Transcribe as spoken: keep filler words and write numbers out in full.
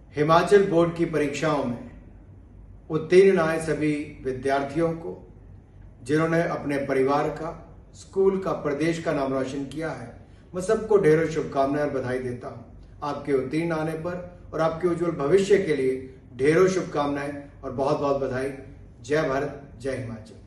Himachal board की परीक्षाओं में उत्तीर्ण आए सभी विद्यार्थियों को, जिन्होंने अपने परिवार का, स्कूल का, प्रदेश का नाम रोशन किया है, मैं सबको ढेरों शुभकामनाएं और बधाई देता हूं। आपके उत्तीर्ण आने पर और आपके उज्जवल भविष्य के लिए ढेरों शुभकामनाएं और बहुत बहुत बधाई। जय भारत, जय हिमाचल।